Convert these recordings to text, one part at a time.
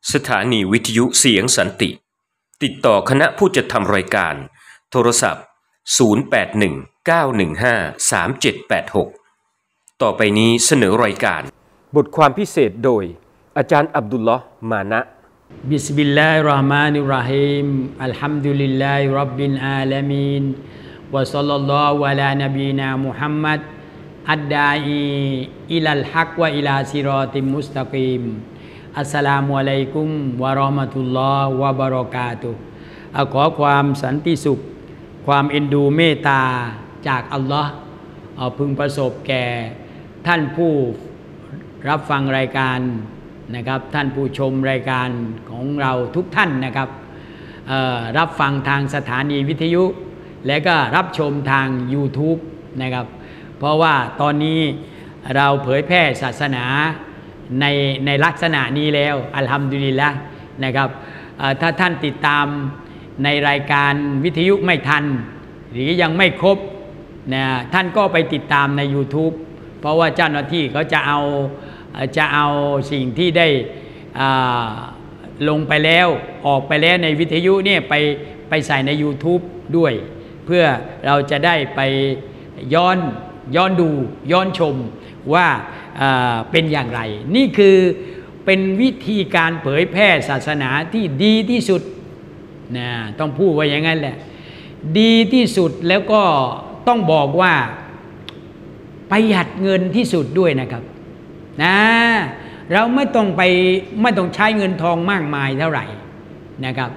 สถานีวิทยุเสียงสันติติดต่อคณะผู้จัดทำรายการโทรศัพท์0819153786ต่อไปนี้เสนอรายการบทความพิเศษโดยอาจารย์อับดุลลอฮ์มานะบิสมิลลาฮิรเราะห์มานิรเราะฮีมอัลฮัมดุลิลลาฮิร็อบบิลอาลามีนวะศ็อลลัลลอฮุอะลานบีนามุฮัมมัดอัดดาอีอิลัลฮักวะอิลาซิรอติมุสตะกีมอัสสลามุอะลัยกุมวะเราะห์มะตุลลอฮ์วะบะเราะกาตุฮ์ขอความสันติสุขความเอ็นดูเมตตาจากอัลลอฮ์พึงประสบแก่ท่านผู้รับฟังรายการนะครับท่านผู้ชมรายการของเราทุกท่านนะครับรับฟังทางสถานีวิทยุและก็รับชมทาง YouTube นะครับเพราะว่าตอนนี้เราเผยแพร่ศาสนาในลักษณะนี้แล้วอัลฮัมดุลิลละห์นะครับถ้าท่านติดตามในรายการวิทยุไม่ทันหรือยังไม่ครบนะท่านก็ไปติดตามใน YouTube เพราะว่าเจ้าหน้าที่เขาจะเอาสิ่งที่ได้ลงไปแล้วออกไปแล้วในวิทยุเนี่ยไปใส่ใน YouTube ด้วยเพื่อเราจะได้ไปย้อนดูย้อนชมว่าเป็นอย่างไรนี่คือเป็นวิธีการเผยแพร่ศาสนาที่ดีที่สุดนะต้องพูดว่าอย่างนั้นแหละดีที่สุดแล้วก็ต้องบอกว่าประหยัดเงินที่สุดด้วยนะครับนะเราไม่ต้องใช้เงินทองมากมายเท่าไหร่นะครับ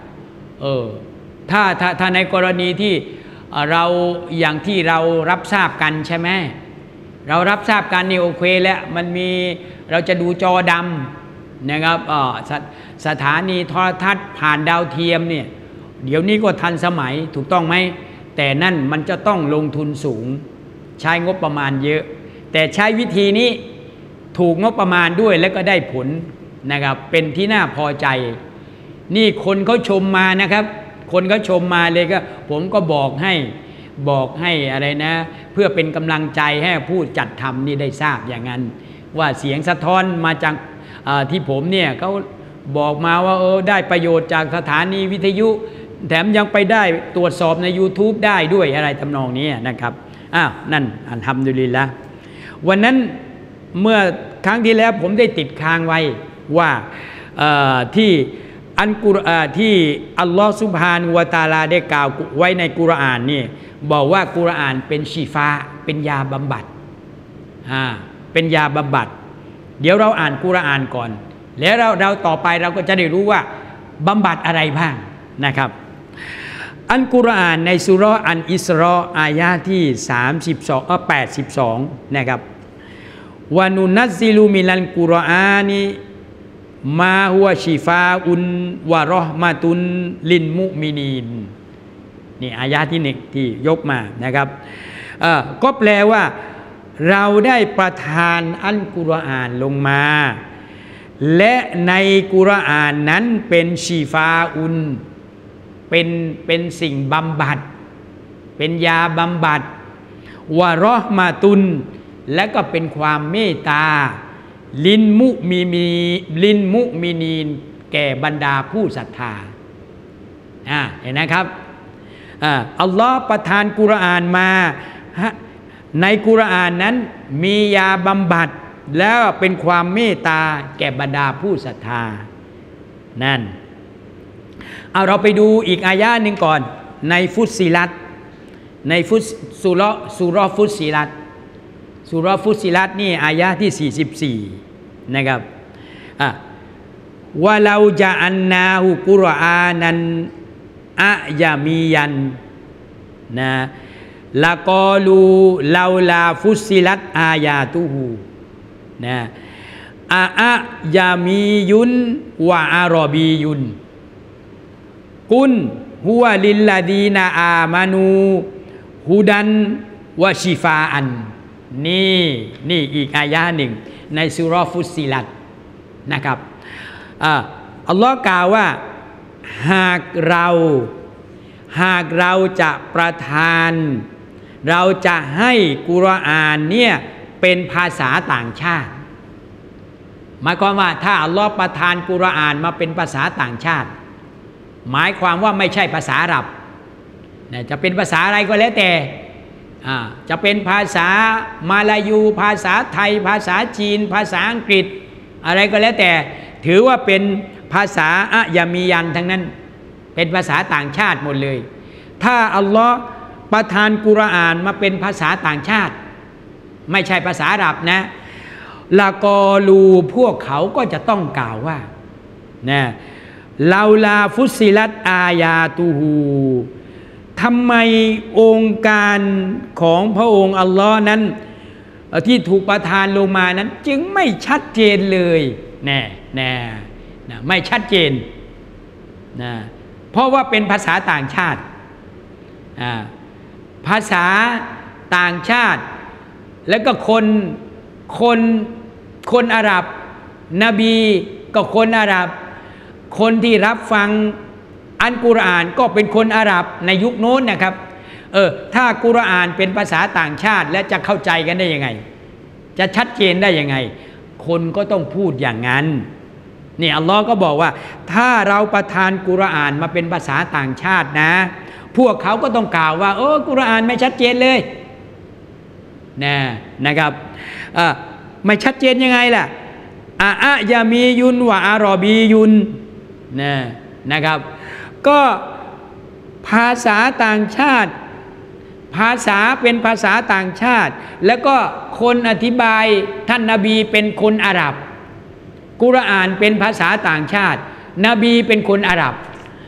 ถ้าในกรณีที่เราอย่างที่เรารับทราบกันใช่ไหมเรารับทราบกันนี่โอเคแล้วมันมีเราจะดูจอดำนะครับสถานีโทรทัศน์ผ่านดาวเทียมเนี่ยเดี๋ยวนี้ก็ทันสมัยถูกต้องไหมแต่นั่นมันจะต้องลงทุนสูงใช้งบประมาณเยอะแต่ใช้วิธีนี้ถูกงบประมาณด้วยแล้วก็ได้ผลนะครับเป็นที่น่าพอใจนี่คนเขาชมมานะครับคนเขาชมมาเลยก็ผมก็บอกให้อะไรนะเพื่อเป็นกำลังใจให้ผู้จัดทำนี่ได้ทราบอย่างนั้นว่าเสียงสะท้อนมาจากที่ผมเนี่ยเขาบอกมาว่าได้ประโยชน์จากสถานีวิทยุแถมยังไปได้ตรวจสอบใน YouTube ได้ด้วยอะไรทำนองนี้นะครับนั่นอัลฮัมดุลิลละห์วันนั้นเมื่อครั้งที่แล้วผมได้ติดค้างไว้ว่าที่ที่อัลลอฮฺซุบฮานะฮูวะตะอาลาได้กล่าวไว้ในกุรอานนี่บอกว่ากุรอานเป็นชีฟาเป็นยาบำบัดเป็นยาบำบัดเดี๋ยวเราอ่านกุรอานก่อนแล้วเราต่อไปเราก็จะได้รู้ว่าบำบัดอะไรบ้างนะครับอัลกุรอานในซูเราะห์อันอิสรออายะที่82นะครับวะนุนัซซิลุมินัลกุรอานีมาฮุวะชิฟาอุนวะเราะห์มะตุนลินมุมินีนนี่อายะที่1ที่ยกมานะครับก็แปลว่าเราได้ประทานอัลกุรอานลงมาและในกุรอานนั้นเป็นชีฟาอุนเป็นสิ่งบำบัดเป็นยาบำบัดวะเราะห์มะตุนและก็เป็นความเมตตาลินมุมินีนแก่บรรดาผู้ศรัทธาเห็นนะครับอัลลอฮ์ประทานกุรอานมาในกุรอานนั้นมียาบำบัดแล้วเป็นความเมตตาแก่บรรดาผู้ศรัทธานั่นเราไปดูอีกอายะหนึ่งก่อนในฟุตซิลัตในซูเราะห์ฟุตซิลัตซูเราะห์ฟุตซิลัตนี่อายะที่44นะครับวะลาจะอันนาฮุกุรอานันอะยามียันนะละกอลูลาลาฟุตซิลัตอายาตุฮูนะอะยามียุนวะอารอบียุนกุนฮุวะลิลลาดีนาอามานูฮุดันวะชิฟาอันนี่อีกอายะหนึ่งในซูเราะห์ฟุสซิลัตนะครับอัลลอฮ์กล่าวว่าหากเราจะประทานเราจะให้กุรอานเนี่ยเป็นภาษาต่างชาติหมายความว่าถ้าอัลลอฮ์ประทานกุรอานมาเป็นภาษาต่างชาติหมายความว่าไม่ใช่ภาษาอาหรับนะจะเป็นภาษาอะไรก็แล้วแต่จะเป็นภาษามาลายูภาษาไทยภาษาจีนภาษาอังกฤษอะไรก็แล้วแต่ถือว่าเป็นภาษาอะยามียันทั้งนั้นเป็นภาษาต่างชาติหมดเลยถ้าอัลลอฮ์ประทานกุรอานมาเป็นภาษาต่างชาติไม่ใช่ภาษาอาหรับนะละกอลูพวกเขาก็จะต้องกล่าวว่านะลาลาฟุสิลัตอายาตูฮูทำไมองค์การของพระองค์อัลลอฮ์นั้นที่ถูกประทานลงมานั้นจึงไม่ชัดเจนเลยแน่ไม่ชัดเจนนะเพราะว่าเป็นภาษาต่างชาติภาษาต่างชาติแล้วก็คนอาหรับนบีก็คนอาหรับคนที่รับฟังอัลกุรอานก็เป็นคนอาหรับในยุคโน้นนะครับถ้ากุรอานเป็นภาษาต่างชาติและจะเข้าใจกันได้ยังไงจะชัดเจนได้ยังไงคนก็ต้องพูดอย่างนั้นนี่อัลลอฮ์ก็บอกว่าถ้าเราประทานกุรอานมาเป็นภาษาต่างชาตินะพวกเขาก็ต้องกล่าวว่ากุรอานไม่ชัดเจนเลยนะครับไม่ชัดเจนยังไงล่ะอะยามียุนวะอารอบียุนนะครับก็ภาษาต่างชาติภาษาเป็นภาษาต่างชาติแล้วก็คนอธิบายท่านนบีเป็นคนอาหรับกุรอานเป็นภาษาต่างชาตินบีเป็นคนอาหรับ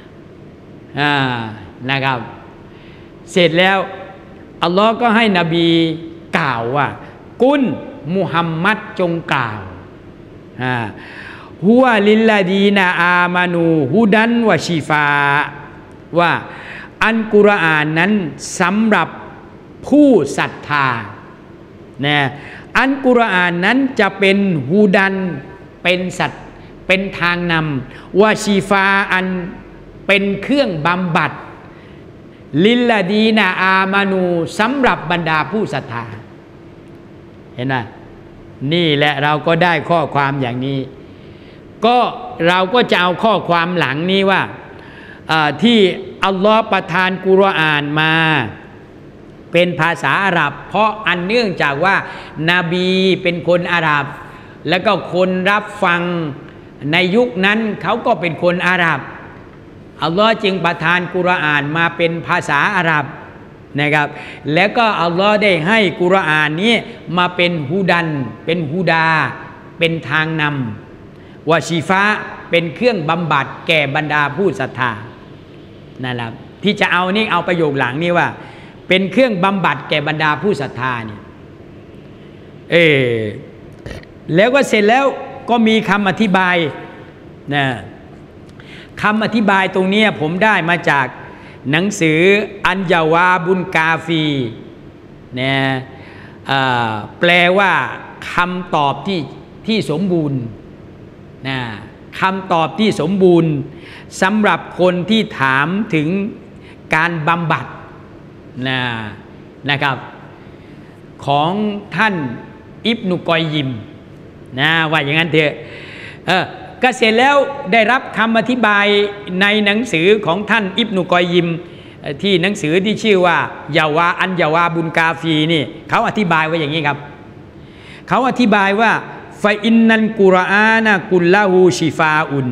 นะครับเสร็จแล้วอัลลอฮ์ก็ให้นบีกล่าวว่ากุลมุฮัมมัดจงกล่าวฮุวะลิลลาดีนาอามานูฮุดันวะชีฟาว่าอันกุรอานนั้นสำหรับผู้ศรัทธาอันกุรอานนั้นจะเป็นฮุดันเป็นทางนำวะชีฟาอันเป็นเครื่องบำบัดลิลลาดีนาอามานูสำหรับบรรดาผู้ศรัทธาเห็นไหมนี่แหละเราก็ได้ข้อความอย่างนี้ก็เราก็จะเอาข้อความหลังนี้ว่าที่อัลลอฮ์ประทานกุรอานมาเป็นภาษาอาหรับเพราะอันเนื่องจากว่านาบีเป็นคนอาหรับแล้วก็คนรับฟังในยุคนั้นเขาก็เป็นคนอาหรับอัลลอฮ์จึงประทานกุรอานมาเป็นภาษาอาหรับนะครับแล้วก็อัลลอฮ์ได้ให้กุรอานนี้มาเป็นฮุดันเป็นฮุดาเป็นทางนำวะชีฟาเป็นเครื่องบำบัดแก่บรรดาผู้ศรัทธานั่นแหละที่จะเอานี่เอาประโยคหลังนี้ว่าเป็นเครื่องบำบัดแก่บรรดาผู้ศรัทธาเนี่ยแล้วก็เสร็จแล้วก็มีคำอธิบายนะคำอธิบายตรงนี้ผมได้มาจากหนังสืออันยาวาบุนกาฟีนะแปลว่าคำตอบที่สมบูรณ์นะคำตอบที่สมบูรณ์สำหรับคนที่ถามถึงการบำบัดนะครับของท่านอิบนุกอยยิมว่าอย่างนั้นเถอะก็เสร็จแล้วได้รับคำอธิบายในหนังสือของท่านอิบนุกอยยิมที่หนังสือที่ชื่อว่ายาวาอันยาวาบุนกาฟีนี่เขาอธิบายไว้อย่างนี้ครับเขาอธิบายว่าฟาอินนันกุรอานะกุลลาหูชิฟาอุน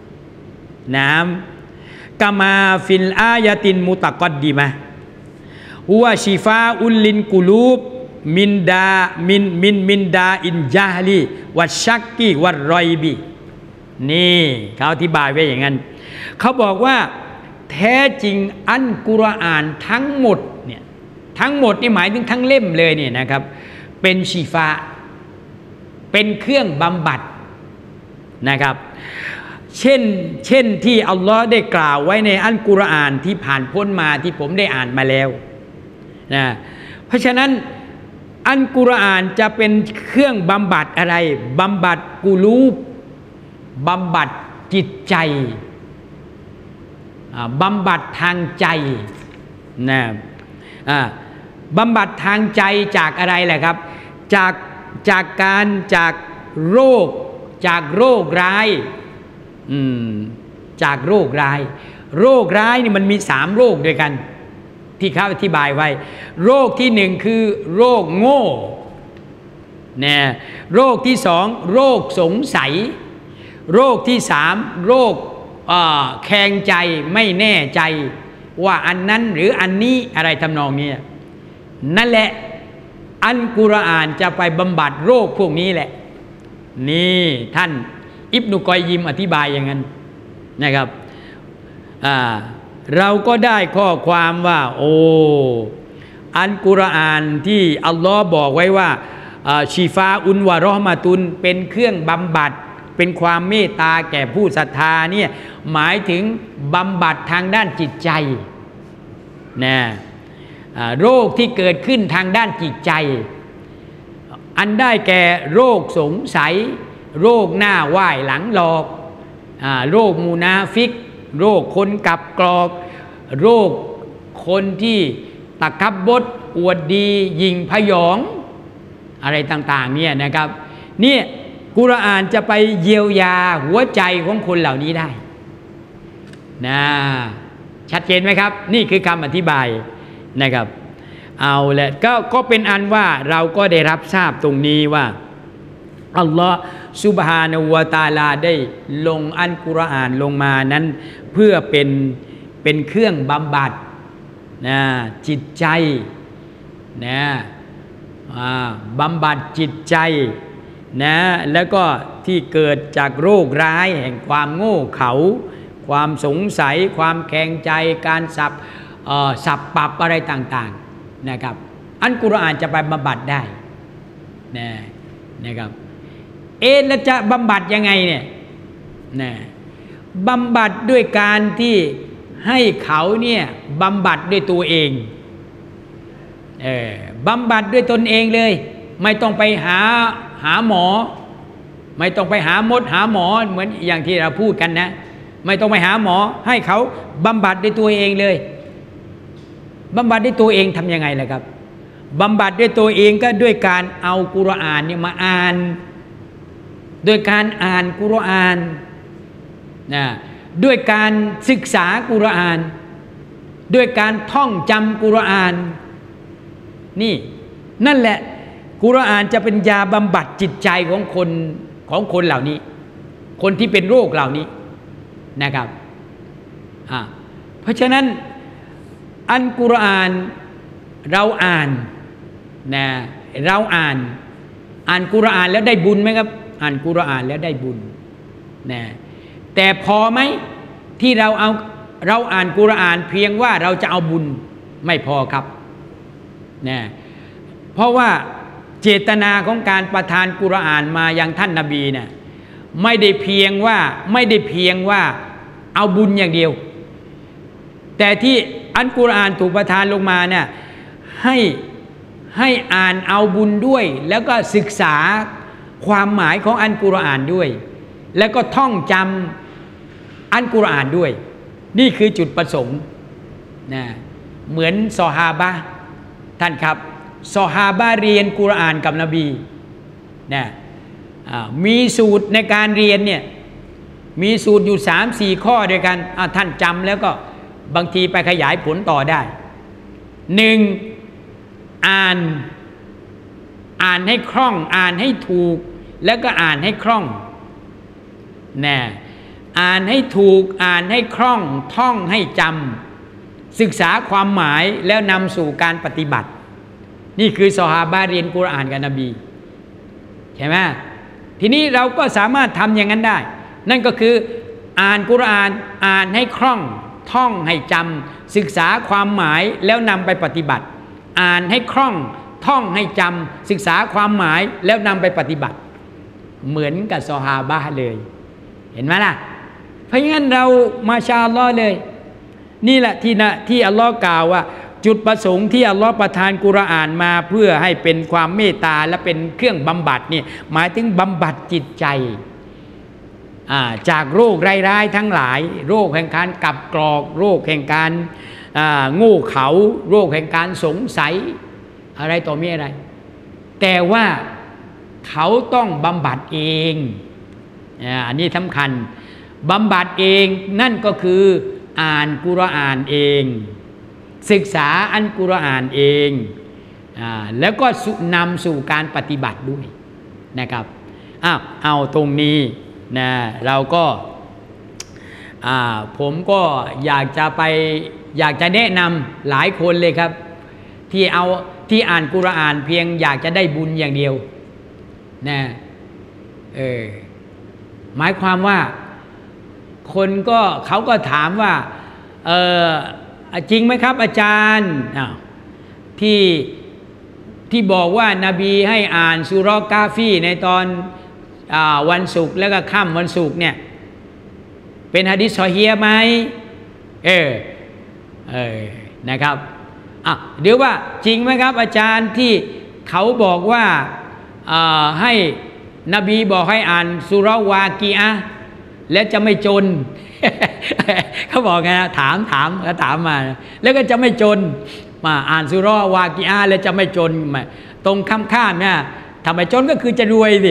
กามาฟิลอายะตินมุตะกอดดีมะฮุวะชิฟาอุลลินกุลูบมินดาอินญาฮลีวัชชักกีวัรรอยบีนี่เขาอธิบายไว้อย่างนั้นเขาบอกว่าแท้จริงอันกุรอานทั้งหมดเนี่ยทั้งหมดนี่หมายถึงทั้งเล่มเลยเนี่ยนะครับเป็นชีฟาเป็นเครื่องบำบัดนะครับเช่นที่อัลลอฮ์ได้กล่าวไว้ในอัลกุรอานที่ผ่านพ้นมาที่ผมได้อ่านมาแล้วนะเพราะฉะนั้นอัลกุรอานจะเป็นเครื่องบำบัดอะไรบำบัดกุลูบบำบัดจิตใจบำบัดทางใจนะบำบัดทางใจจากอะไรแหละครับจากโรคจากโรคร้ายจากโรคร้ายโรคร้ายนี่มันมี3โรคด้วยกันที่เขาอธิบายไว้โรคที่1คือโรคโง่เนี่ยโรคที่2โรคสงสัยโรคที่3โรคแข็งใจไม่แน่ใจว่าอันนั้นหรืออันนี้อะไรทำนองนี้นั่นแหละอัลกุรอานจะไปบำบัดโรคพวกนี้แหละนี่ท่านอิบนุกอยยิมอธิบายอย่างนั้นนะครับเราก็ได้ข้อความว่าโอ้อัลกุรอานที่อัลลอฮ์บอกไว้ว่าชีฟาอุนวะเราะห์มะตุนเป็นเครื่องบำบัดเป็นความเมตตาแก่ผู้ศรัทธาเนี่ยหมายถึงบำบัดทางด้านจิตใจนะโรคที่เกิดขึ้นทางด้านจิตใจอันได้แก่โรคสงสัยโรคหน้าไหว้หลังหลอกโรคมูนาฟิกโรคคนกับกรอกโรคคนที่ตะกับบดอวดดียิงพยองอะไรต่างๆเนี่ยนะครับเนี่ยกุรอานจะไปเยียวยาหัวใจของคนเหล่านี้ได้นะชัดเจนไหมครับนี่คือคำอธิบายนะครับเอาแหละก็เป็นอันว่าเราก็ได้รับทราบตรงนี้ว่าอัลลอฮฺซุบฮานะฮูวะตะอาลาได้ลงอัลกุรอานลงมานั้นเพื่อเป็นเครื่องบำบัดนะจิตใจนะบำบัดจิตใจนะแล้วก็ที่เกิดจากโรคร้ายแห่งความโง่เขลาความสงสัยความแข็งใจการสับปรับอะไรต่างๆนะครับอัลกุรอานจะไปบำบัดได้นะครับแล้วจะบำบัดยังไงเนี่ยนะบำบัดด้วยการที่ให้เขาเนี่ยบำบัดด้วยตัวเองบำบัดด้วยตนเองเลยไม่ต้องไปหาหมอไม่ต้องไปหามดหาหมอเหมือนอย่างที่เราพูดกันนะไม่ต้องไปหาหมอให้เขาบำบัดด้วยตัวเองเลยบำบัดด้วยตัวเองทำยังไงล่ะครับบำบัดด้วยตัวเองก็ด้วยการเอากุรอานเนี่ยมาอ่านโดยการอ่านกุรอานนะด้วยการศึกษากุรอานด้วยการท่องจำกุรอานนี่นั่นแหละกุรอานจะเป็นยาบำบัดจิตใจของคนเหล่านี้คนที่เป็นโรคเหล่านี้นะครับเพราะฉะนั้นอัลกุรอานเราอ่านนะเราอ่านกุรอานแล้วได้บุญไหมครับอ่านกุรอานแล้วได้บุญนะแต่พอไหมที่เราอ่านกุรอานเพียงว่าเราจะเอาบุญไม่พอครับนะเพราะว่าเจตนาของการประทานกุรอานมายังท่านนบีเนี่ยไม่ได้เพียงว่าเอาบุญอย่างเดียวแต่ที่อัลกุรอานถูกประทานลงมาเนี่ยให้อ่านเอาบุญด้วยแล้วก็ศึกษาความหมายของอัลกุรอานด้วยแล้วก็ท่องจำอัลกุรอานด้วยนี่คือจุดประสงค์นะเหมือนซอฮาบะห์ท่านครับซอฮาบะห์เรียนกุรอานกับนบีนะมีสูตรในการเรียนเนี่ยมีสูตรอยู่ 3-4 ข้อด้วยกันท่านจำแล้วก็บางทีไปขยายผลต่อได้1อ่านให้คล่องอ่านให้ถูกแล้วก็อ่านให้คล่องนะอ่านให้ถูกอ่านให้คล่องท่องให้จำศึกษาความหมายแล้วนำสู่การปฏิบัตินี่คือซอฮาบะห์เรียนกุรอานกับนบีใช่ไหมทีนี้เราก็สามารถทำอย่างนั้นได้นั่นก็คืออ่านกุรอานอ่านให้คล่องท่องให้จำศึกษาความหมายแล้วนำไปปฏิบัติอ่านให้คล่องท่องให้จำศึกษาความหมายแล้วนำไปปฏิบัติเหมือนกับซอฮาบะห์เลยเห็นไหมล่ะเพราะงั้นเรามาชาอัลลอฮ์เลยนี่แหละที่อัลลอฮ์กล่าวว่าจุดประสงค์ที่อัลลอฮ์ประทานกุรอานมาเพื่อให้เป็นความเมตตาและเป็นเครื่องบำบัดเนี่ยหมายถึงบำบัดจิตใจจากโรคร้ายๆทั้งหลายโรคแห่งการกับกรอกโรคแห่งการโง่เขลาโรคแห่งการสงสัยอะไรต่อมีอะไรแต่ว่าเขาต้องบำบัดเองอันนี้สำคัญบำบัดเองนั่นก็คืออ่านกุรอานเองศึกษาอัลกุรอานเองแล้วก็นำสู่การปฏิบัติด้วยนะครับเอาตรงนี้นะเราก็ผมก็อยากจะแนะนำหลายคนเลยครับที่อ่านกุรอานเพียงอยากจะได้บุญอย่างเดียวนะหมายความว่าคนก็เขาก็ถามว่าจริงไหมครับอาจารย์ที่บอกว่านบีให้อ่านซูเราะห์กาฟีในตอนวันศุกร์แล้วก็ค่ำวันศุกร์เนี่ยเป็นหะดีษซอฮีฮ์ไหมนะครับเดี๋ยวว่าจริงไหมครับอาจารย์ที่เขาบอกว่าให้นบีบอกให้อ่านซูเราะห์วากีอะห์และจะไม่จน เขาบอกไงนะถามมาแล้วก็จะไม่จนมาอ่านซูเราะห์วากีอะห์แล้วจะไม่จนตรงข้ามเนี่ยทำไมจนก็คือจะรวยสิ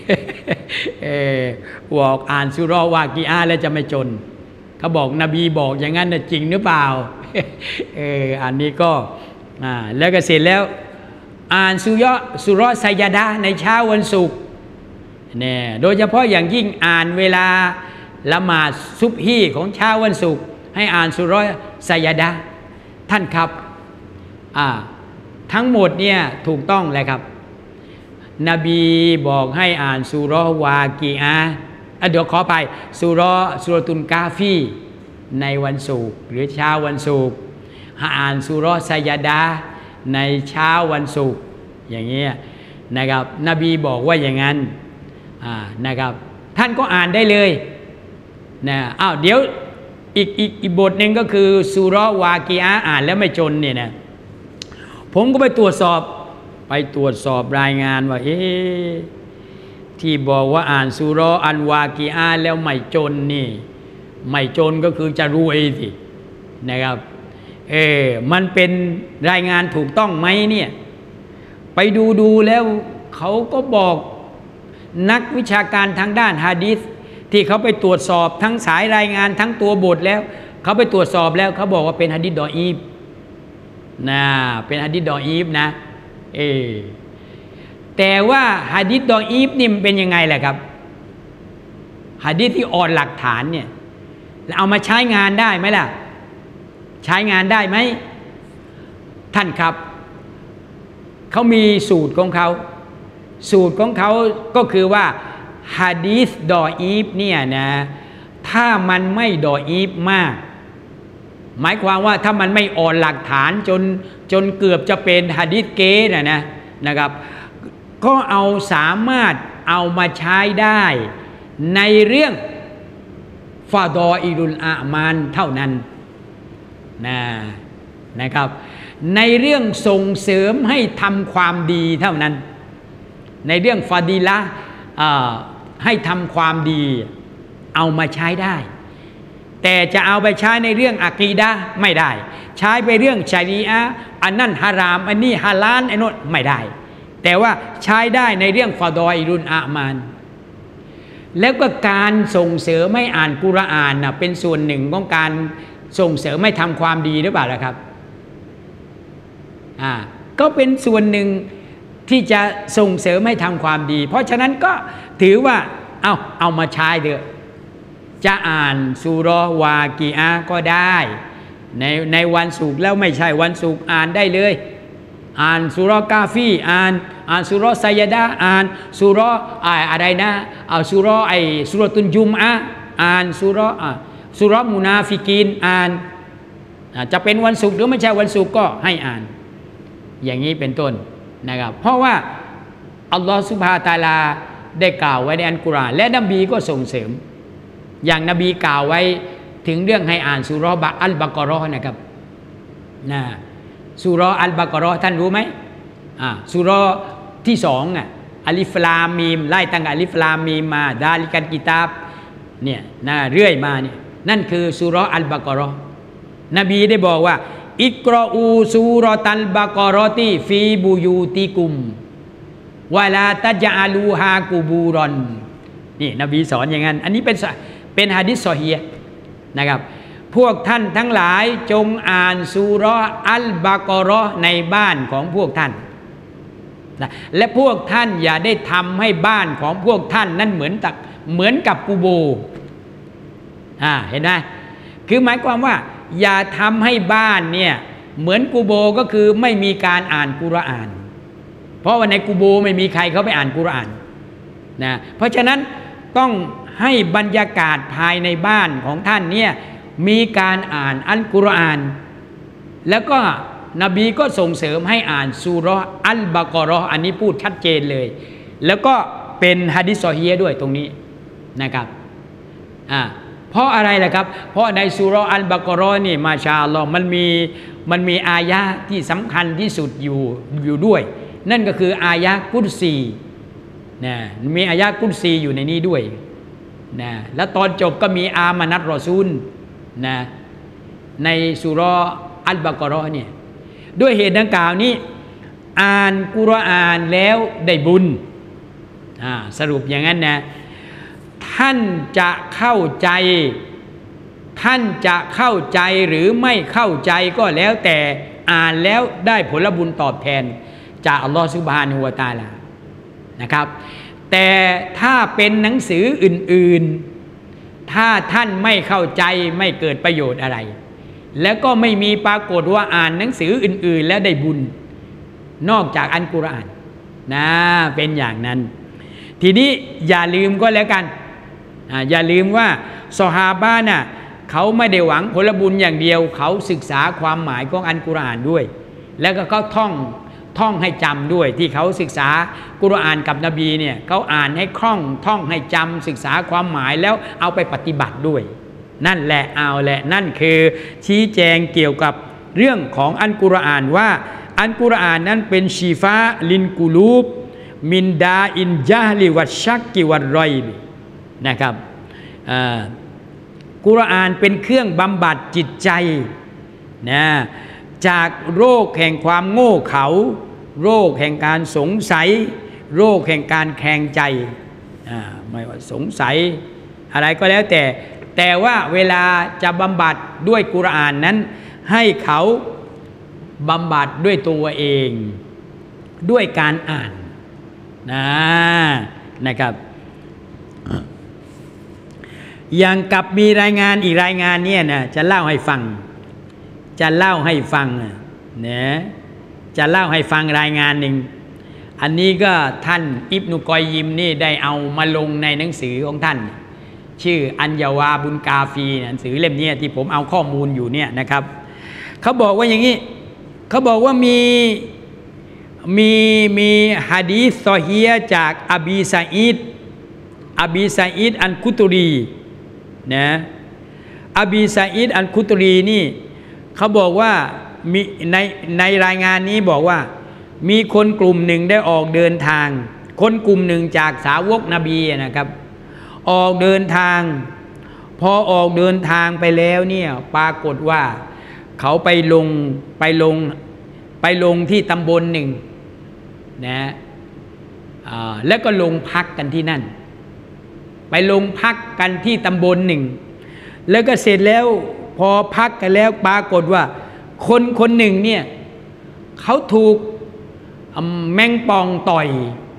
บอกอ่านซูเราะห์วากีอะห์แล้วจะไม่จนเขาบอกนบีบอกอย่างนั้นจริงหรือเปล่า อันนี้ก็แล้วก็เสร็จแล้วอ่านซูเราะห์ไซยาดะห์ในเช้าวันศุกร์เนี่ยโดยเฉพาะอย่างยิ่งอ่านเวลาละหมาดซุบฮีของเช้าวันศุกร์ให้อ่านซูเราะห์ไซยาดะห์ท่านครับทั้งหมดเนี่ยถูกต้องเลยครับนบีบอกให้อ่านซูเราะห์วากีอะห์เดี๋ยวขอไปซูเราะตุลกาฟีในวันศุกร์หรือเช้าวันศุกร์อ่านซูเราะห์ไซยาดะห์ในเช้าวันศุกร์อย่างเงี้ยนะครับนบีบอกว่าอย่างนั้นนะครับท่านก็อ่านได้เลยนะเดี๋ยวอีกบทหนึ่งก็คือซูเราะห์วากีอะห์อ่านแล้วไม่จนเนี่ยนะผมก็ไปตรวจสอบรายงานว่าที่บอกว่าอ่านซูเราะห์อัลวากีอะห์แล้วไม่จนนี่ไม่จนก็คือจะรวยสินะครับมันเป็นรายงานถูกต้องไหมเนี่ยไปดูแล้วเขาก็บอกนักวิชาการทางด้านหะดีษที่เขาไปตรวจสอบทั้งสายรายงานทั้งตัวบทแล้วเขาไปตรวจสอบแล้วเขาบอกว่าเป็นหะดีษดออีฟนะเป็นหะดีษดออีฟนะแต่ว่าหะดีษดออีฟนี่มันเป็นยังไงล่ะครับหะดีษที่อ่อนหลักฐานเนี่ยเอามาใช้งานได้ไหมล่ะใช้งานได้ไหมท่านครับเขามีสูตรของเขาก็คือว่าหะดีษดออีฟเนี่ยนะถ้ามันไม่ดออีฟมากหมายความว่าถ้ามันไม่อ่อนหลักฐานจนเกือบจะเป็นหะดีษเก๊นะครับก็สามารถเอามาใช้ได้ในเรื่องฟาดออิลุลอาอ์มานเท่านั้นนะครับในเรื่องส่งเสริมให้ทำความดีเท่านั้นในเรื่องฟาดีละห์ให้ทำความดีเอามาใช้ได้แต่จะเอาไปใช้ในเรื่องอะกีดะห์ไม่ได้ใช้ไปเรื่องชะรีอะห์อันนั้นฮารามอันนี้ฮาลาลไอ้โน่นไม่ได้แต่ว่าใช้ได้ในเรื่องฟาดออิลุลอาอ์มานแล้วก็การส่งเสริมให้อ่านกุรอานเป็นส่วนหนึ่งของการส่งเสริมให้ทำความดีหรือเปล่าล่ะครับก็เป็นส่วนหนึ่งที่จะส่งเสริมให้ทำความดีเพราะฉะนั้นก็ถือว่าเอามาใช้เถอะจะอ่านซูเราะห์วากีอะห์ก็ได้ในวันศุกร์แล้วไม่ใช่วันศุกร์อ่านได้เลยอ่านซูเราะห์กาฟีอ่านซูเราะห์ไซยาดะห์อ่านซูเราะห์อะไรนะซูเราะห์ซูเราะตุลจุมอะห์อ่านซูเราะห์มุนาฟิกีนอ่านจะเป็นวันศุกร์หรือไม่ใช่วันศุกร์ก็ให้อ่านอย่างนี้เป็นต้นนะครับเพราะว่าอัลลอฮฺซุบฮานะฮูวะตะอาลาได้กล่าวไว้ในอัลกุรอานและนบีก็ส่งเสริมอย่างนบีกล่าวไว้ถึงเรื่องให้อ่านซูเราะห์อัลบะเกาะเราะห์นะครับซูเราะห์อัลบะเกาะเราะห์ท่านรู้ไหมซูเราะห์ที่2อัลิฟลามมีมไล่ตั้งแต่อัลิฟลามมีมมาดาลิกัลกิตาบเนี่ยเรื่อยมาเนี่ยนั่นคือซูเราะห์อัลบะเกาะเราะห์นบีได้บอกว่าอิกรออูซูเราะตัลบะเกาะเราะติฟีบุยูติกุมวะลาตัจอะลูฮากุบูรอนนี่นบีสอนอย่างนั้นอันนี้เป็นหะดีษซอฮีฮ์นะครับพวกท่านทั้งหลายจงอ่านซูเราะห์อัลบะเกาะห์ในบ้านของพวกท่านนะและพวกท่านอย่าได้ทำให้บ้านของพวกท่านนั้นเหมือนกับกูโบเห็นไหมคือหมายความว่าอย่าทำให้บ้านเนี่ยเหมือนกูโบก็คือไม่มีการอ่านกุรอานเพราะว่าในกูโบไม่มีใครเขาไปอ่านกุรอานนะเพราะฉะนั้นต้องให้บรรยากาศภายในบ้านของท่านเนี่ยมีการอ่านอัลกุรอานแล้วก็นบีก็ส่งเสริมให้อ่านซูเราะห์อัลบะเกาะห์อันนี้พูดชัดเจนเลยแล้วก็เป็นหะดีษซอฮีฮ์ด้วยตรงนี้นะครับเพราะอะไรล่ะครับเพราะในซูเราะห์อัลบะเกาะห์นี่มาชาอัลลอฮ์มันมีอายะห์ที่สำคัญที่สุดอยู่ด้วยนั่นก็คืออายะห์กุรซีนะมีอายะห์กุรซีอยู่ในนี้ด้วยนะแล้วตอนจบก็มีอามานัตรอซูลนะในซูเราะห์อัลบะเกาะห์เนี่ยด้วยเหตุดังกล่าวนี้อ่านกุรอานแล้วได้บุญสรุปอย่างนั้นนะท่านจะเข้าใจหรือไม่เข้าใจก็แล้วแต่อ่านแล้วได้ผลบุญตอบแทนจากอัลลอฮฺซุบฮานะฮูวะตะอาลานะครับแต่ถ้าเป็นหนังสืออื่นๆถ้าท่านไม่เข้าใจไม่เกิดประโยชน์อะไรแล้วก็ไม่มีปรากฏว่าอ่านหนังสืออื่นๆแล้วได้บุญนอกจากอัลกุรอานนะเป็นอย่างนั้นทีนี้อย่าลืมก็แล้วกันอย่าลืมว่าซอฮาบะห์น่ะเขาไม่ได้หวังผลบุญอย่างเดียวเขาศึกษาความหมายของอัลกุรอานด้วยแล้วก็เขาท่องให้จำด้วยที่เขาศึกษากุรอานกับนบีเนี่ยเขาอ่านให้คล่องท่องให้จำศึกษาความหมายแล้วเอาไปปฏิบัติด้วยนั่นแหละเอาแหละนั่นคือชี้แจงเกี่ยวกับเรื่องของอัลกุรอานว่าอัลกุรอานนั้นเป็นชีฟาลินกุลูบมินดาอินญะฮลิวัชชักกิวัรรอยบินะครับกุรอานเป็นเครื่องบำบัดจิตใจนะจากโรคแห่งความโง่เขลาโรคแห่งการสงสัยโรคแห่งการแคลงใจไม่ว่าสงสัยอะไรก็แล้วแต่ว่าเวลาจะบำบัดด้วยกุรอานนั้นให้เขาบำบัดด้วยตัวเองด้วยการอ่านนะครับอย่างกับมีรายงานอีกรายงานเนี่ยนะจะเล่าให้ฟังนะจะเล่าให้ฟังรายงานหนึ่งอันนี้ก็ท่านอิบนุกอยยิมนี่ได้เอามาลงในหนังสือของท่านชื่ออัญญาวาบุญกาฟีหนังสือเล่มนี้ที่ผมเอาข้อมูลอยู่เนี่ยนะครับเขาบอกว่าอย่างนี้เขาบอกว่ามีหะดีษซอฮีฮ์จากอบีซาอิดอัลคุตรีนะอบีซาอิดอัลคุตรีนี่เขาบอกว่ามีในรายงานนี้บอกว่ามีคนกลุ่มหนึ่งได้ออกเดินทางคนกลุ่มหนึ่งจากสาวกนบีนะครับออกเดินทางพอออกเดินทางไปแล้วเนี่ยปรากฏว่าเขาไปลงที่ตำบลหนึ่งนะแล้วก็ลงพักกันที่นั่นไปลงพักกันที่ตำบลหนึ่งแล้วก็เสร็จแล้วพอพักกันแล้วปรากฏว่าคนหนึ่งเนี่ยเขาถูกแมงป่องต่อย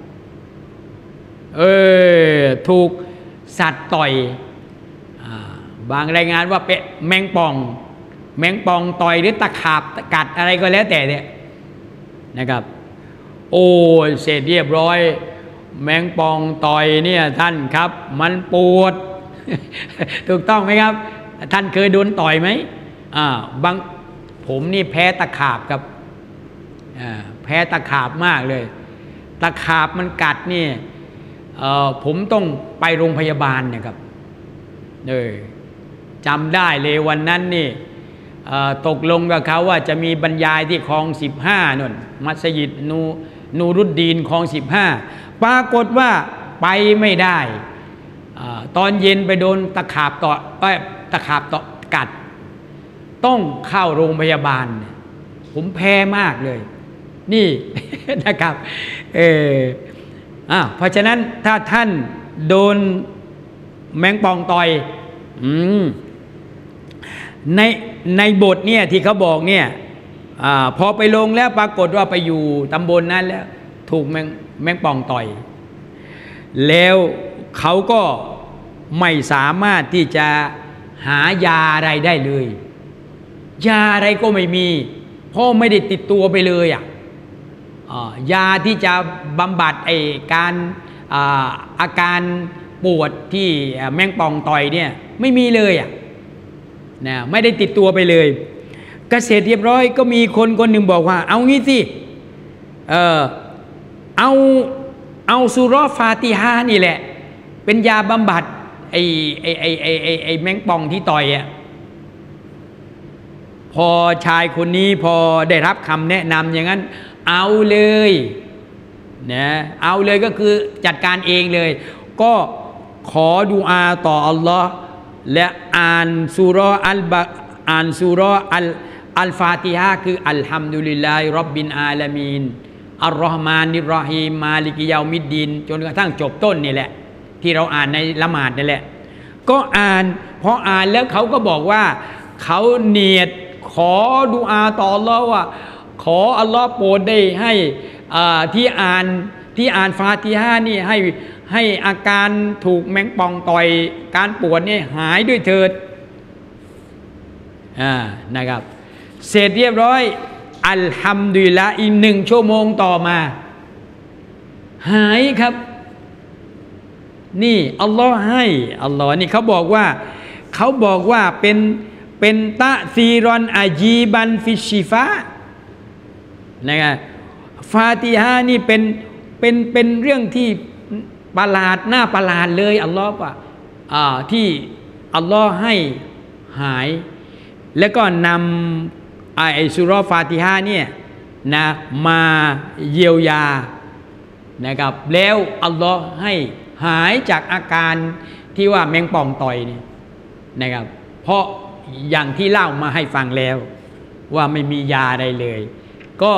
ถูกสัตว์ต่อยบางรายงานว่าเป็นแมงป่องต่อยหรือตะขาบกัดอะไรก็แล้วแต่เนี่ยนะครับโอ้เสร็จเรียบร้อยแมงป่องต่อยเนี่ยท่านครับมันปวด ถูกต้องไหมครับท่านเคยโดนต่อยไหมบางผมนี่แพ้ตะขาบครับแพ้ตะขาบมากเลยตะขาบมันกัดนี่ผมต้องไปโรงพยาบาลนะครับจำได้เลยวันนั้นนี่ตกลงกับเขาว่าจะมีบรรยายที่คลอง15นั่นมัสยิดนูรุดดีนคลอง15ปรากฏว่าไปไม่ได้ตอนเย็นไปโดนตะขาบต่อกัดต้องเข้าโรงพยาบาลผมแพ้มากเลยนี่ นะครับเพราะฉะนั้นถ้าท่านโดนแมงป่องต่อยในบทเนี่ยที่เขาบอกเนี่ยพอไปลงแล้วปรากฏว่าไปอยู่ตำบลนั้นแล้วถูกแมงป่องต่อยแล้วเขาก็ไม่สามารถที่จะหายาอะไรได้เลยยาอะไรก็ไม่มีเพราะไม่ได้ติดตัวไปเลยยาที่จะบำบัดอาการปวดที่แมงป่องต่อยเนี่ยไม่มีเลยนะไม่ได้ติดตัวไปเลยเกษตรเรียบร้อยก็มีคนหนึ่งบอกว่าเอางี้สิเอาซูเราะห์ฟาติฮะห์นี่แหละเป็นยาบำบัดไอ้แมงป่องที่ต่อยพอชายคนนี้พอได้รับคำแนะนำอย่างนั้นเอาเลยนะเอาเลยก็คือจัดการเองเลยก็ขอดุอาต่ออัลลอฮ์และอ่านซูเราะห์อัลฟาติฮะห์คืออัลฮัมดุลิลลาฮิร็อบบิลอาลามีนอัรเราะห์มานิรเราะฮีมมาลิกิยามิดดีนจนกระทั่งจบต้นนี่แหละที่เราอ่านในละหมาดนี่แหละก็อ่านพออ่านแล้วเขาก็บอกว่าเขาเนียดขอดุอาต่ออัลเลาะห์ว่าขออัลลอฮ์โปรดได้ให้ที่อ่านฟาติฮะห์นี่ให้อาการถูกแมงป่องต่อยการปวดนี่หายด้วยเถิดนะครับเสร็จเรียบร้อยอัลฮัมดุลิลละห์อีก1 ชั่วโมงต่อมาหายครับนี่อัลลอฮ์ให้อัลลอฮ์นี่เขาบอกว่าเป็นตะซีรอนอาจีบันฟิชิฟะนะครับฟาติฮะห์นี่เป็นเรื่องที่ประหลาดน่าประหลาดเลยอัลลอฮ์ว่าที่อัลลอฮ์ให้หายแล้วก็นำไอซูเราะห์ฟาติฮะห์เนี่ยนะมาเยียวยานะครับแล้วอัลลอฮ์ให้หายจากอาการที่ว่าแมงป่องต่อยนี่นะครับเพราะอย่างที่เล่ามาให้ฟังแล้วว่าไม่มียาใดเลยก็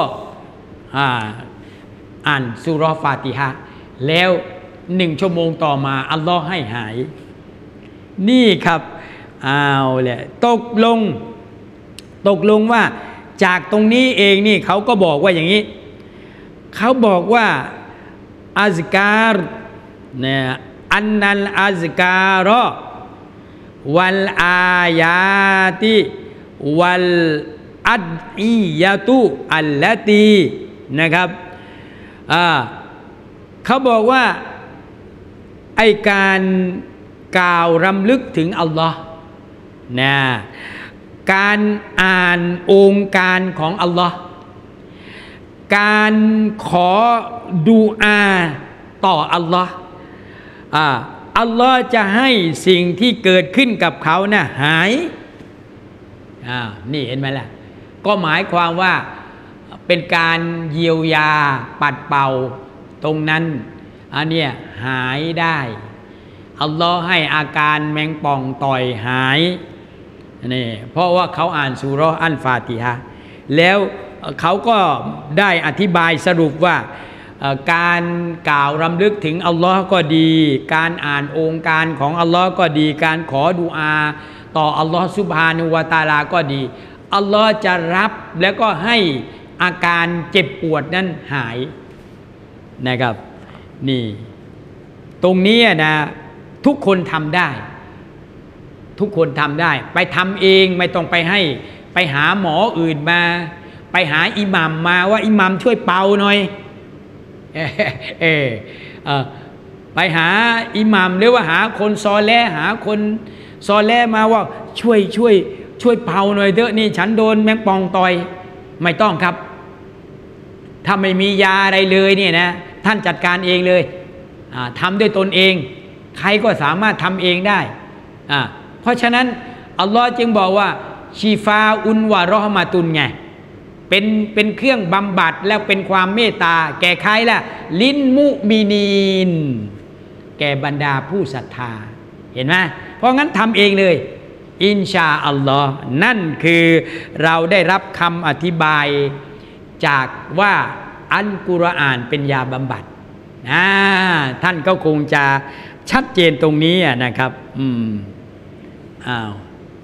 อ่านซูเราะห์ฟาติฮะห์แล้ว1 ชั่วโมงต่อมาอัลลอฮ์ให้หายนี่ครับเอาแหละตกลงว่าจากตรงนี้เองนี่เขาก็บอกว่าอย่างนี้เขาบอกว่าอัซการเนี่ยอันนัลอัซการะวัลอายาติวัลอัดอียะตุอัลลตีนะครับเขาบอกว่าไอการกล่าวรำลึกถึงอัลลอฮ์นะการอ่านองค์การของอัลลอฮ์การขอดุอาต่ออัลลอฮ์อัลลอฮ์จะให้สิ่งที่เกิดขึ้นกับเขานะหายนี่เห็นไหมล่ะก็หมายความว่าเป็นการเยียวยาปัดเป่าตรงนั้นอันเนี้ยหายได้อัลลอฮ์ให้อาการแมงป่องต่อยหายนี่เพราะว่าเขาอ่านซูเราะห์อัลฟาติฮะห์แล้วเขาก็ได้อธิบายสรุปว่าการกล่าวรำลึกถึงอัลลอฮ์ก็ดีการอ่านองค์การของอัลลอฮ์ก็ดีการขอดุอาต่ออัลลอฮ์ซุบฮานะฮูวะตะอาลาก็ดีอัลลอฮ์จะรับแล้วก็ให้อาการเจ็บปวดนั้นหายนะครับนี่ตรงนี้นะทุกคนทำได้ไปทำเองไม่ต้องไปหาหมออื่นมาไปหาอิหมัมมาว่าอิหมัมช่วยเป่าหน่อยไปหาอิหมัมหรือว่าหาคนซอแลหาคนซอแลมาว่าช่วยเป่าหน่อยเถอะนี่ฉันโดนแมงป่องต่อยไม่ต้องครับถ้าไม่มียาอะไรเลยเนี่ยนะท่านจัดการเองเลยทำด้วยตนเองใครก็สามารถทำเองได้เพราะฉะนั้นอัลลอฮ์จึงบอกว่าชีฟาอุนวะเราะห์มะตุนไงเป็นเครื่องบำบัดแล้วเป็นความเมตตาแก่ใครล่ะลินมุมินีนแก่บรรดาผู้ศรัทธาเห็นไหมเพราะงั้นทำเองเลยอินชาอัลลอฮ์นั่นคือเราได้รับคำอธิบายจากว่าอัลกุรอานเป็นยาบำบัดท่านก็คงจะชัดเจนตรงนี้นะครับอ้าว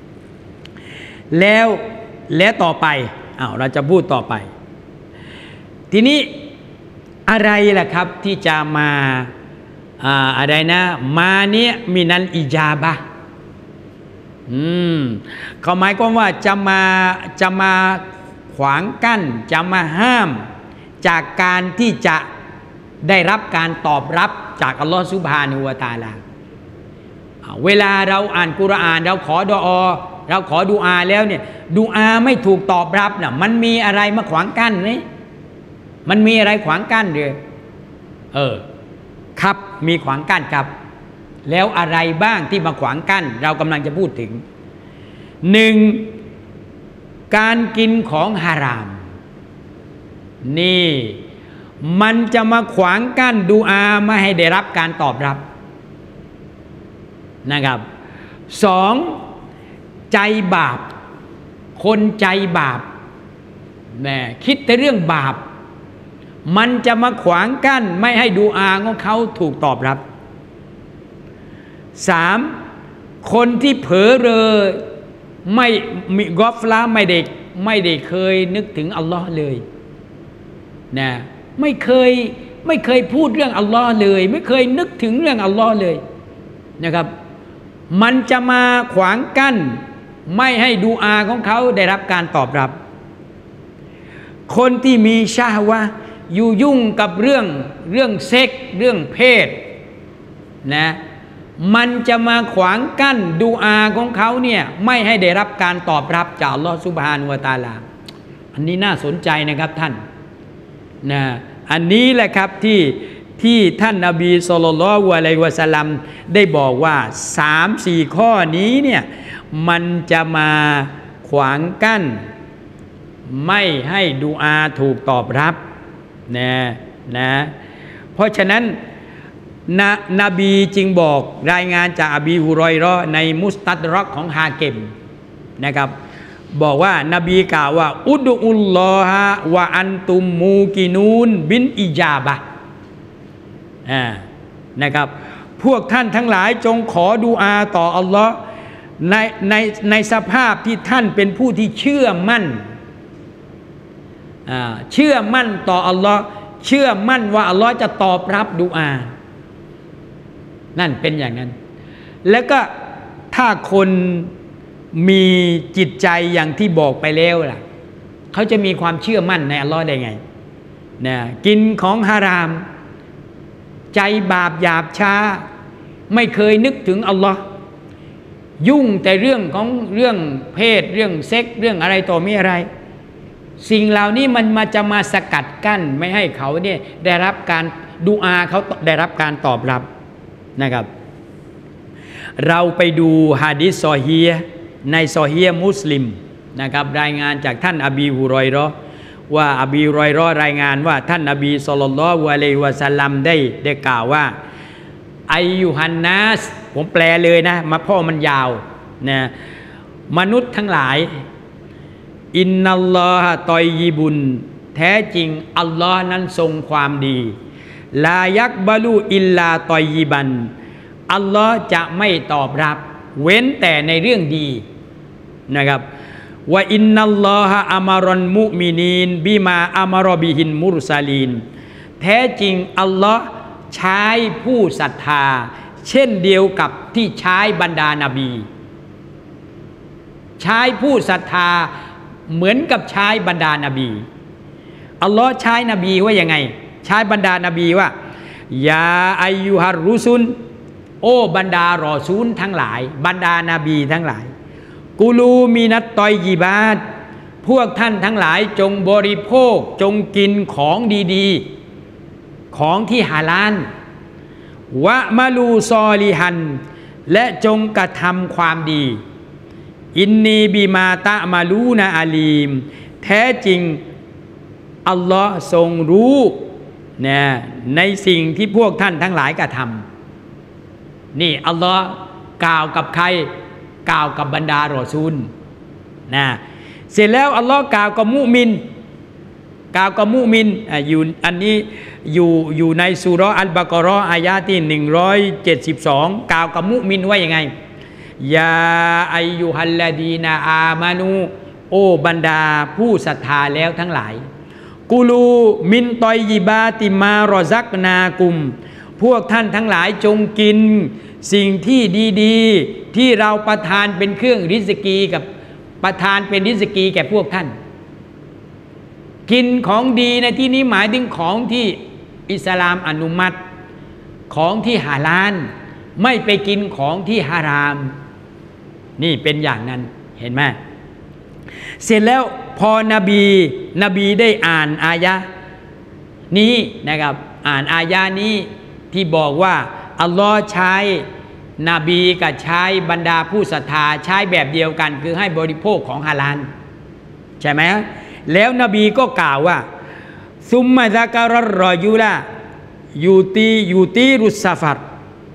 แล้วต่อไปเราจะพูดต่อไปทีนี้อะไรล่ะครับที่จะมาอะไรนะมาเนี่ยมินัลอิจาบะเขาหมายความว่าจะมาขวางกั้นจะมาห้ามจากการที่จะได้รับการตอบรับจากอัลลอฮฺซุบฮานะฮูวะตะอาลาเวลาเราอ่านกุรอานเราขอดุอาเราขอดุอาแล้วเนี่ยดุอาไม่ถูกตอบรับน่ะมันมีอะไรมาขวางกั้นไหมมันมีอะไรขวางกั้นหรือครับมีขวางกั้นครับแล้วอะไรบ้างที่มาขวางกั้นเรากำลังจะพูดถึง1การกินของฮารามนี่มันจะมาขวางกั้นดุอาไม่ให้ได้รับการตอบรับนะครับ2ใจบาปคนใจบาปคิดแต่เรื่องบาปมันจะมาขวางกั้นไม่ให้ดุอาของเขาถูกตอบรับ3คนที่เผลอเรอไม่มีกอฟลาไม่ได้เคยนึกถึงอัลลอฮ์เลยนะไม่เคยพูดเรื่องอัลลอฮ์เลยไม่เคยนึกถึงเรื่องอัลลอฮ์เลยนะครับมันจะมาขวางกั้นไม่ให้ดุอาของเขาได้รับการตอบรับคนที่มีชะฮวะห์อยู่ยุ่งกับเรื่องเซ็กเรื่องเพศนะมันจะมาขวางกั้นดุอาของเขาเนี่ยไม่ให้ได้รับการตอบรับจากอัลลอฮฺซุบฮานะฮูวะตะอาลาอันนี้น่าสนใจนะครับท่านนะอันนี้แหละครับที่ท่านนบีศ็อลลัลลอฮุอะลัยฮิวะซัลลัมได้บอกว่า 3-4 ข้อนี้เนี่ยมันจะมาขวางกั้นไม่ให้ดุอาถูกตอบรับนะเพราะฉะนั้นนบีจึงบอกรายงานจากอบีฮุรอยเราะห์ในมุสตัดรักของฮาเก็มนะครับบอกว่านบีกล่าวว่าอุดุอุลลอฮะวะอันตุมมูกินูนบินอิจาบะนะครับพวกท่านทั้งหลายจงขอดุอาต่ออัลลอฮ์ในสภาพที่ท่านเป็นผู้ที่เชื่อมั่นต่ออัลลอฮ์เชื่อมั่นว่าอัลลอฮ์จะตอบรับดุอานั่นเป็นอย่างนั้นแล้วก็ถ้าคนมีจิตใจอย่างที่บอกไปแล้วล่ะเขาจะมีความเชื่อมั่นในอัลลอฮ์ได้ไงนะกินของฮารามใจบาปหยาบช้าไม่เคยนึกถึงอัลลอฮ์ยุ่งแต่เรื่องเพศเรื่องเซ็กเรื่องอะไรต่อมีอะไรสิ่งเหล่านี้มันจะมาสกัดกั้นไม่ให้เขาเนี่ยได้รับการดุอาเขาได้รับการตอบรับนะครับเราไปดูหะดีษซอฮีฮ์ในซอฮีฮ์มุสลิมนะครับรายงานจากท่านอบีฮุรอยเราะห์ว่าอบีฮุรอยเราะห์รายงานว่าท่านนบีศ็อลลัลลอฮุอะลัยฮิวะซัลลัมได้กล่าวว่าอัยยูฮันนัสผมแปลเลยนะมาพ่อมันยาวนะมนุษย์ทั้งหลายอินนัลลอฮะตอยยิบุนแท้จริงอัลลอฮ์นั้นทรงความดีลายักบะลูอิลลาตอยยิบันอัลลอฮ์จะไม่ตอบรับเว้นแต่ในเรื่องดีนะครับว่าอินนัลลอฮะอามารอนมุมินีนบิมาอามารอบิฮินมุรซาลีนแท้จริงอัลลอฮ์ใช้ผู้ศรัทธาเช่นเดียวกับที่ใช้บรรดานาบีใช้ผู้ศรัทธาเหมือนกับใช้บรรดานาบีอัลลอฮ์ใช้นบีว่ายังไงใช้บรรดานาบีว่ายาอายุฮัรรุซุนโอ้บรรดารอซูลทั้งหลายบรรดานาบีทั้งหลายกูลูมินัตตอยยิบาตพวกท่านทั้งหลายจงบริโภคจงกินของดีๆของที่ฮาลาลวะมาลูซอลิฮันและจงกระทำความดีอินนีบิมาตะมาลูนาอาลีมแท้จริงอัลลอฮ์ทรงรู้นะในสิ่งที่พวกท่านทั้งหลายกระทำนี่อัลลอฮ์กล่าวกับใครกล่าวกับบรรดารอซูลนะเสร็จแล้วอัลลอฮ์กล่าวกับมุมินอยู่อันนี้อยู่ในซูเราะห์อัลบะเกาะเราะห์อายะห์ที่172กล่าวกับมุมินว่ายังไงยาอัยยูฮัลลดีนาอามานูโอบรรดาผู้ศรัทธาแล้วทั้งหลายกูลูมินตอยยิบาติมารอซักนากุมพวกท่านทั้งหลายจงกินสิ่งที่ดีๆที่เราประทานเป็นเครื่องริสกีกับประทานเป็นริสกีแก่พวกท่านกินของดีในที่นี้หมายถึงของที่อิสลามอนุมัติของที่ฮาลาลไม่ไปกินของที่ฮารามนี่เป็นอย่างนั้นเห็นไหมเสร็จแล้วพอนบีได้อ่านอายะนี้นะครับอ่านอายะนี้ที่บอกว่าอัลลอฮ์ใช้นบีกับใช้บรรดาผู้ศรัทธาใช้แบบเดียวกันคือให้บริโภคของฮาลาลใช่ไหมแล้วนบีก็กล่าวว่าซุมมาซะการะรอยูละยูตีรุสซาฟัร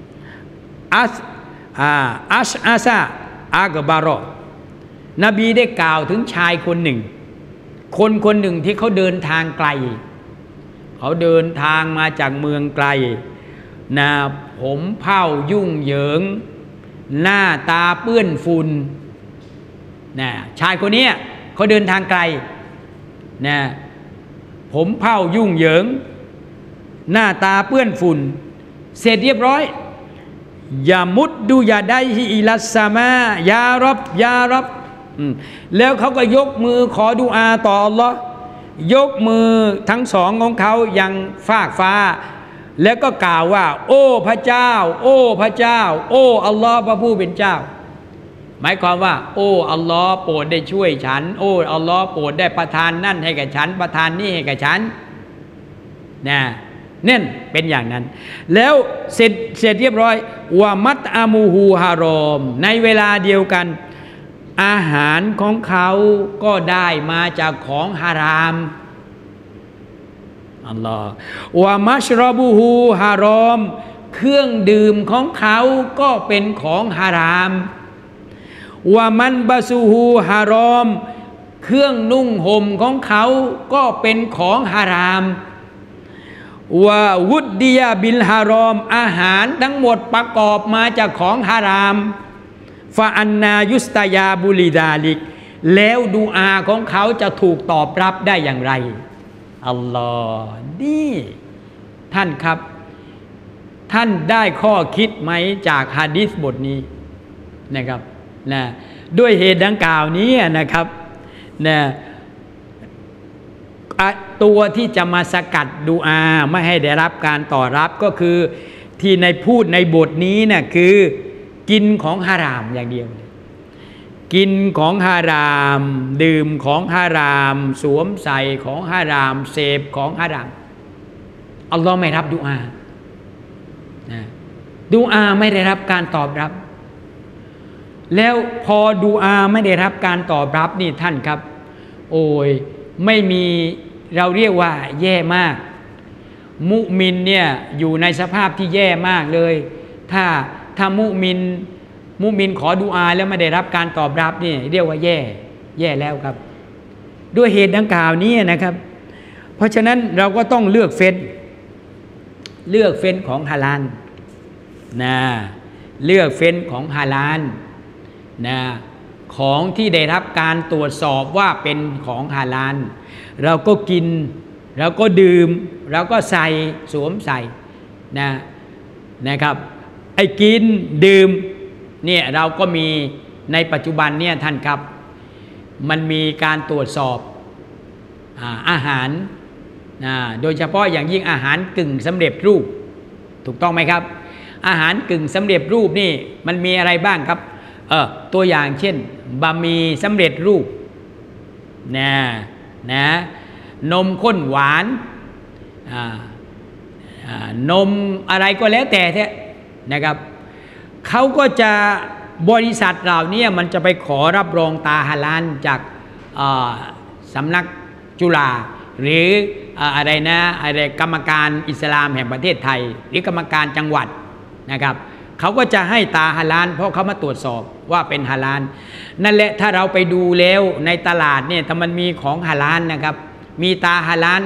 อัชอาซาอากบารอนบีได้กล่าวถึงชายคนหนึ่งคนหนึ่งที่เขาเดินทางไกลเขาเดินทางมาจากเมืองไกลนะผมเผ้ายุ่งเหยิงหน้าตาเปื้อนฝุ่นนะชายคนนี้เขาเดินทางไกลนะผมเผ้ายุ่งเหยิงหน้าตาเปื้อนฝุ่นเสร็จเรียบร้อยอย่ามุดดูอย่าได้ฮิอิลัสซามายารับยารับแล้วเขาก็ยกมือขอดุอาต่ออัลลอฮ์ยกมือทั้งสองของเขายังฟากฟ้าแล้วก็กล่าวว่าโอ้พระเจ้าโอ้พระเจ้าโอ้อัลลอฮ์พระผู้เป็นเจ้าหมายความว่าโอ้อัลลอฮ์โปรดได้ช่วยฉันโอ้อัลลอฮ์โปรดได้ประทานนั่นให้กับฉันประทานนี่ให้กับฉันนะนั่นเป็นอย่างนั้นแล้วเสร็จเรียบร้อยวะมัตอามูฮูฮารอมในเวลาเดียวกันอาหารของเขาก็ได้มาจากของฮารามอัลลอฮ์วะมัชรบูฮูฮารอมเครื่องดื่มของเขาก็เป็นของฮารามวะมันบาซูฮูฮารอมเครื่องนุ่งห่มของเขาก็เป็นของฮารามวะวุดดียาบิลฮารอมอาหารทั้งหมดประกอบมาจากของฮารามฟาอันนายุสตายาบุลิดาลิกแล้วดูอาของเขาจะถูกตอบรับได้อย่างไรอัลลอฮ์นี่ท่านครับท่านได้ข้อคิดไหมจากหะดีษบทนี้นะครับนะด้วยเหตุดังกล่าวนี้นะครับนะตัวที่จะมาสกัดดูอาไม่ให้ได้รับการตอบรับก็คือที่ในพูดในบทนี้นะคือกินของฮารามอย่างเดียวกินของฮารามดื่มของฮารามสวมใส่ของฮารามเสพของฮารามอัลลอฮ์ไม่รับดุอาดุอาไม่ได้รับการตอบรับแล้วพอดุอาไม่ได้รับการตอบรับนี่ท่านครับโอ้ยไม่มีเราเรียกว่าแย่มากมุมินเนี่ยอยู่ในสภาพที่แย่มากเลยถ้ามุมินขอดุอาแล้วไม่ได้รับการตอบรับนี่เรียกว่าแย่แล้วครับด้วยเหตุดังกล่าวนี้นะครับเพราะฉะนั้นเราก็ต้องเลือกเฟ้นของฮาลาลนะเลือกเฟ้นของฮาลาลนะของที่ได้รับการตรวจสอบว่าเป็นของฮาลาลเราก็กินเราก็ดื่มเราก็ใส่สวมใส่นะครับไอ้กินดื่มเนี่ยเราก็มีในปัจจุบันเนี่ยท่านครับมันมีการตรวจสอบอาหารโดยเฉพาะอย่างยิ่งอาหารกึ่งสำเร็จรูปถูกต้องไหมครับอาหารกึ่งสำเร็จรูปนี่มันมีอะไรบ้างครับตัวอย่างเช่นบะหมี่สำเร็จรูปนะนมข้นหวานนมอะไรก็แล้วแต่นะครับเขาก็จะบริษัทเหล่านี้มันจะไปขอรับรองตาฮาลาลจากสำนักจุฬาหรืออะไรกรรมการอิสลามแห่งประเทศไทยหรือกรรมการจังหวัดนะครับเขาก็จะให้ตาฮาลาลเพราะเขามาตรวจสอบว่าเป็นฮาลาลนั่นแหละถ้าเราไปดูแล้วในตลาดเนี่ยถ้ามันมีของฮาลาลนะครับมีตาฮาลาล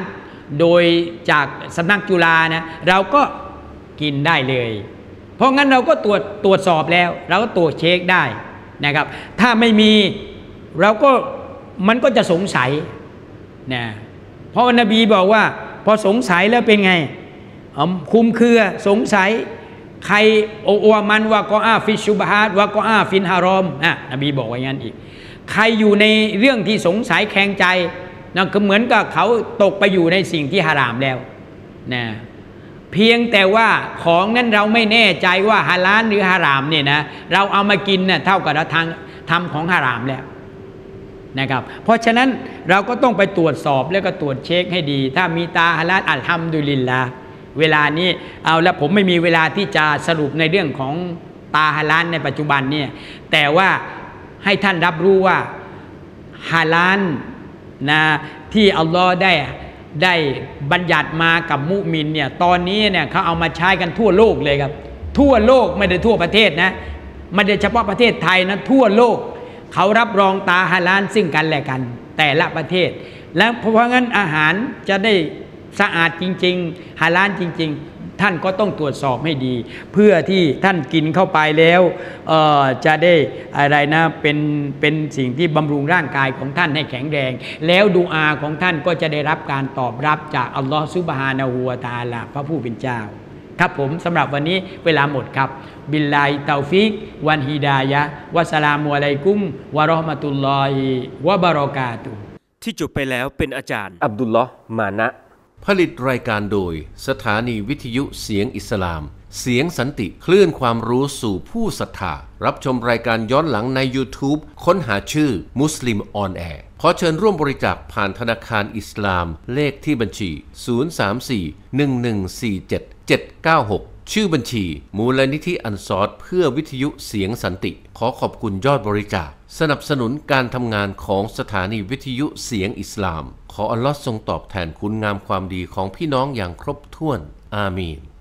โดยจากสำนักจุฬานะเราก็กินได้เลยเพราะงั้นเราก็ตรวจสอบแล้วเราก็ตรวจเช็คได้นะครับถ้าไม่มีเราก็มันก็จะสงสัยนะเพราะนบีบอกว่าพอสงสัยแล้วเป็นไงคุมเครือสงสัยใครโอวามันว่าก็อาฟิชุบฮาดว่าก็อาฟินฮารอมนบีบอกว่าอย่างนั้นอีกใครอยู่ในเรื่องที่สงสัยแข็งใจนั่นก็เหมือนกับเขาตกไปอยู่ในสิ่งที่ฮารามแล้วนะเพียงแต่ว่าของนั้นเราไม่แน่ใจว่าฮาลาลหรือฮารามเนี่ยนะเราเอามากินน่ะเท่ากับเราทำของฮารามแล้วนะครับเพราะฉะนั้นเราก็ต้องไปตรวจสอบแล้วก็ตรวจเช็คให้ดีถ้ามีตาฮาลาลอัลฮัมดุลิลลาห์เวลานี้เอาแล้วผมไม่มีเวลาที่จะสรุปในเรื่องของตาฮาลาลในปัจจุบันเนี่ยแต่ว่าให้ท่านรับรู้ว่าฮาลาลนะที่อัลลอฮ์ได้บัญญัติมากับมุมินเนี่ยตอนนี้เนี่ยเขาเอามาใช้กันทั่วโลกเลยครับทั่วโลกไม่ได้ทั่วประเทศนะไม่ได้เฉพาะประเทศไทยนะทั่วโลกเขารับรองตาฮาลาลซึ่งกันและกันแต่ละประเทศและเพราะงั้นอาหารจะได้สะอาดจริงๆฮาลาลจริงๆท่านก็ต้องตรวจสอบให้ดีเพื่อที่ท่านกินเข้าไปแล้วจะได้อะไรนะเป็นสิ่งที่บำรุงร่างกายของท่านให้แข็งแรงแล้วดุอาของท่านก็จะได้รับการตอบรับจากอัลลอฮฺซุบฮานะฮูวะตะอาลาพระผู้เป็นเจ้าครับผมสำหรับวันนี้เวลาหมดครับบิลลาฮิตอฟิกวันฮิดายะวะสลามุอะลัยกุมวะเราะห์มะตุลลอฮิวะบะเราะกาตุฮ์ที่จบไปแล้วเป็นอาจารย์อับดุลลอฮ์มานะผลิตรายการโดยสถานีวิทยุเสียงอิสลามเสียงสันติคลื่นความรู้สู่ผู้ศรัทธารับชมรายการย้อนหลังใน YouTube ค้นหาชื่อมุสลิมออนแอร์ขอเชิญร่วมบริจาคผ่านธนาคารอิสลามเลขที่บัญชี 034-1147-796 ชื่อบัญชีมูลนิธิอันซอรเพื่อวิทยุเสียงสันติขอขอบคุณยอดบริจาคสนับสนุนการทำงานของสถานีวิทยุเสียงอิสลามขออัลลอฮ์ทรงตอบแทนคุณงามความดีของพี่น้องอย่างครบถ้วนอามีน